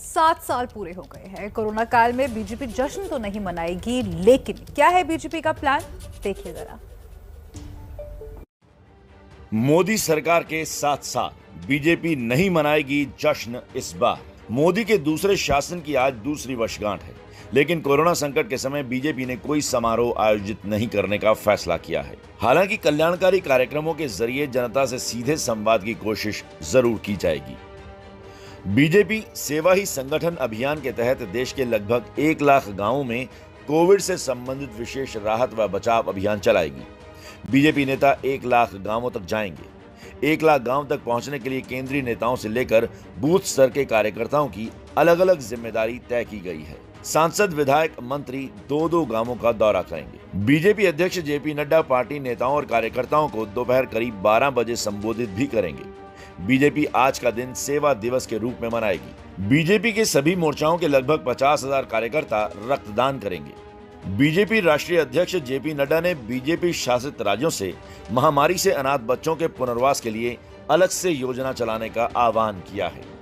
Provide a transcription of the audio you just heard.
7 साल पूरे हो गए हैं। कोरोना काल में बीजेपी जश्न तो नहीं मनाएगी, लेकिन क्या है बीजेपी का प्लान, देखिए जरा। मोदी सरकार के 7 साल, बीजेपी नहीं मनाएगी जश्न इस बार। मोदी के दूसरे शासन की आज दूसरी वर्षगांठ है, लेकिन कोरोना संकट के समय बीजेपी ने कोई समारोह आयोजित नहीं करने का फैसला किया है। हालांकि कल्याणकारी कार्यक्रमों के जरिए जनता से सीधे संवाद की कोशिश जरूर की जाएगी। बीजेपी सेवा ही संगठन अभियान के तहत देश के लगभग 1 लाख गांवों में कोविड से संबंधित विशेष राहत व बचाव अभियान चलाएगी। बीजेपी नेता 1 लाख गांवों तक जाएंगे। 1 लाख गांव तक पहुंचने के लिए केंद्रीय नेताओं से लेकर बूथ स्तर के कार्यकर्ताओं की अलग अलग जिम्मेदारी तय की गई है। सांसद, विधायक, मंत्री 2-2 गांवों का दौरा करेंगे। बीजेपी अध्यक्ष जेपी नड्डा पार्टी नेताओं और कार्यकर्ताओं को दोपहर करीब 12 बजे संबोधित भी करेंगे। बीजेपी आज का दिन सेवा दिवस के रूप में मनाएगी। बीजेपी के सभी मोर्चाओं के लगभग 50,000 कार्यकर्ता रक्तदान करेंगे। बीजेपी राष्ट्रीय अध्यक्ष जेपी नड्डा ने बीजेपी शासित राज्यों से महामारी से अनाथ बच्चों के पुनर्वास के लिए अलग से योजना चलाने का आह्वान किया है।